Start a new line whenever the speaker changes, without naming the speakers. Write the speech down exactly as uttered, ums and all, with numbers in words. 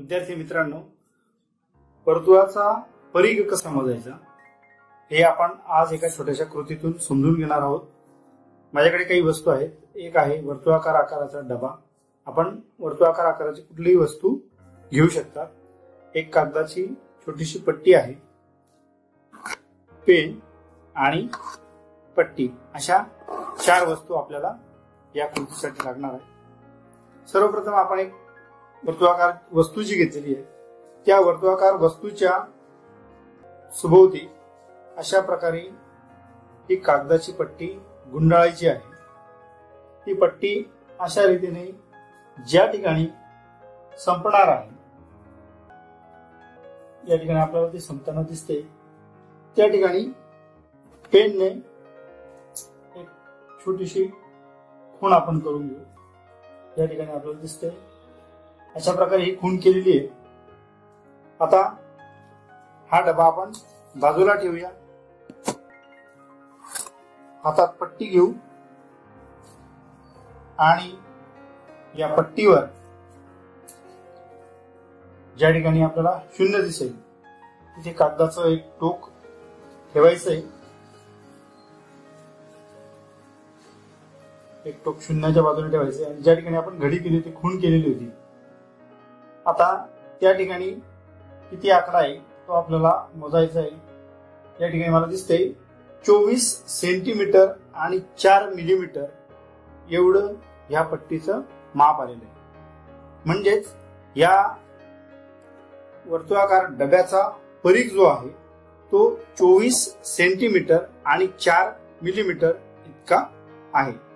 विद्यार्थी मित्रांनो, वर्तुळाचा परिघ कसा मोजायचा हे आपण आज एका छोट्याशा कृतीतून समजून घेणार आहोत। माझ्याकडे काही वस्तू आहेत। एक आहे वर्तुळाकार आकाराचा डबा। आपण वर्तुळाकार आकाराची कुठलीही वस्तू घेऊ शकता। एक कागदाची छोटीशी पट्टी आहे, पेन आणि पट्टी, अशा चार वस्तू आपल्याला या कृतीसाठी लागणार आहे। सर्वप्रथम आपण एक वर्तुळाकार वस्तू जी घेतलेली आहे त्या वर्तुळाकार वस्तूच्या सभोवती अशा प्रकारे ही कागदाची पट्टी गुंडाळायची आहे। ती पट्टी अशा रीतीने ज्या ठिकाणी संपणार आहे, या ठिकाणी आपल्याला ती संपताना दिसते, त्या ठिकाणी पेनने एक छोटीशी खूण आपण करून घेऊ। या ठिकाणी आपल्याला दिसते अशा प्रकारे ही खूण केलेली आहे। आता हा डबा आपण बाजूला ठेवूया। हातात पट्टी घेऊ आणि या पट्टीवर ज्या ठिकाणी आपल्याला शून्य दिसेल तिथे कागदाचं एक टोक ठेवायचं आहे। एक टोक शून्याच्या बाजूने ठेवायचे आणि ज्या ठिकाणी आपण घडी केली होती, खूण केलेली होती, आता त्या ठिकाणी किती आकडा आहे तो आपल्याला मोजायचा आहे। या ठिकाणी मला दिसते चोवीस सेंटीमीटर आणि चार मिलीमीटर एवढं या पट्टीचं माप आलेलं आहे। म्हणजेच या वर्तुळाकार डब्याचा परिघ जो आहे तो चोवीस सेंटीमीटर आणि चार मिलीमीटर इतका आहे।